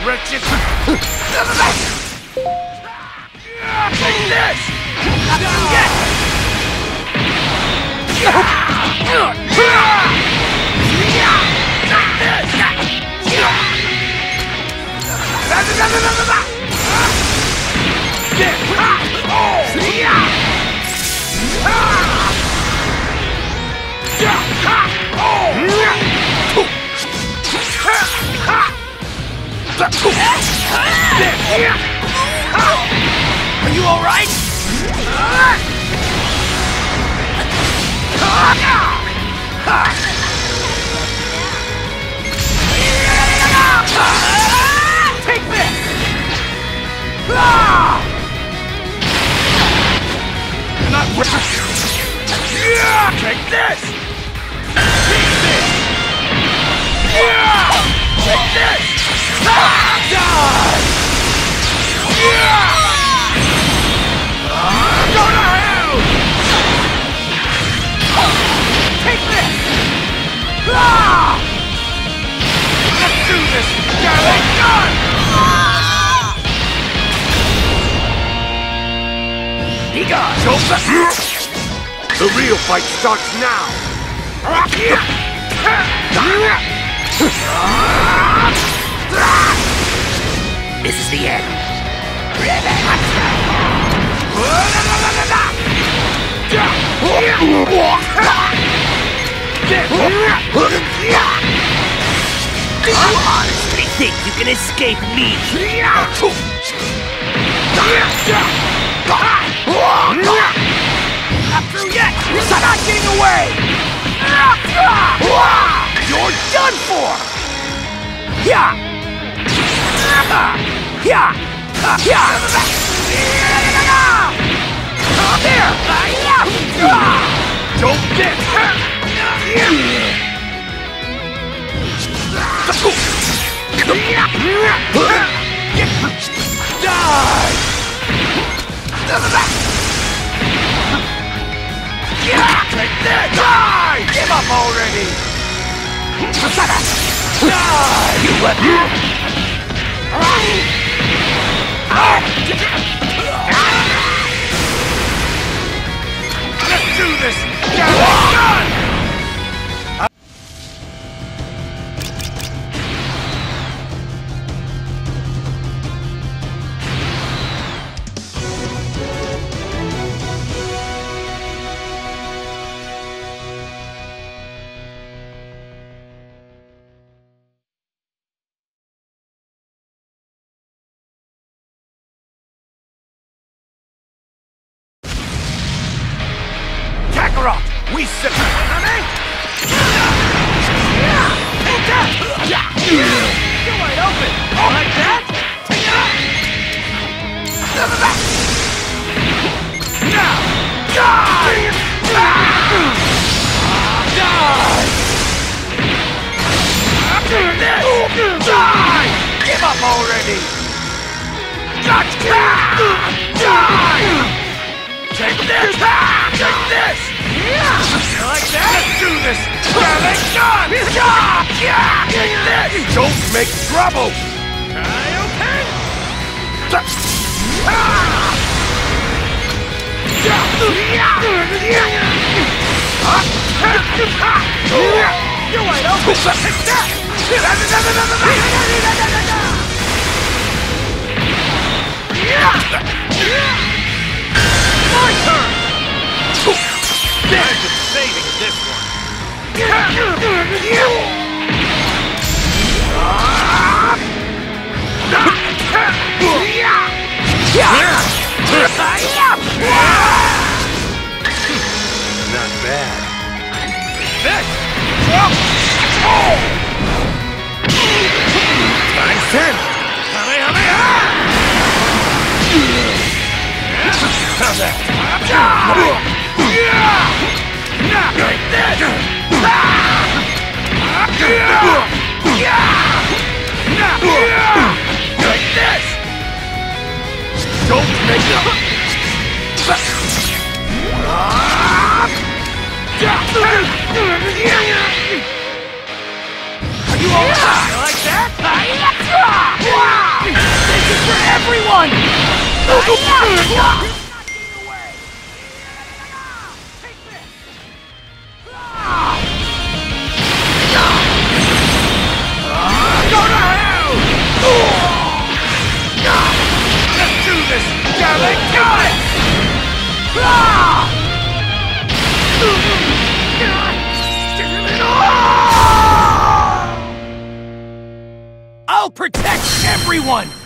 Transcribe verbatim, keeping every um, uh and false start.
wretched! Take this! Yes! Are you all right? Take this! You're not Take this! Take this! Take this! Die! Go to hell! Take this! Let's do this! Darling gun! He got the real fight starts now! This is the end. Do you honestly think you can escape me? Not through yet! I'm not getting away! You're done for! Yeah! Yeah! Yeah! There! Don't get hurt! Die! Take that! Die! Give up already! Die! You what? Let's do this! Get it done! We sit. You're wide open. Like that? Now, die! Die! Die! Give up already! Die! Take this! Take this! Like that? Let's do this! Darling gun! Take this! Don't make trouble! Okay? You're wide open! Take that! My turn! I've been saving this one. Not bad. This! Times ten! Kamehameha! How's that? Like this! Like this! Don't make it! Are you all right? Like that? This is for everyone! Go to hell! Let's do this, damn it! Got it! I'll protect everyone!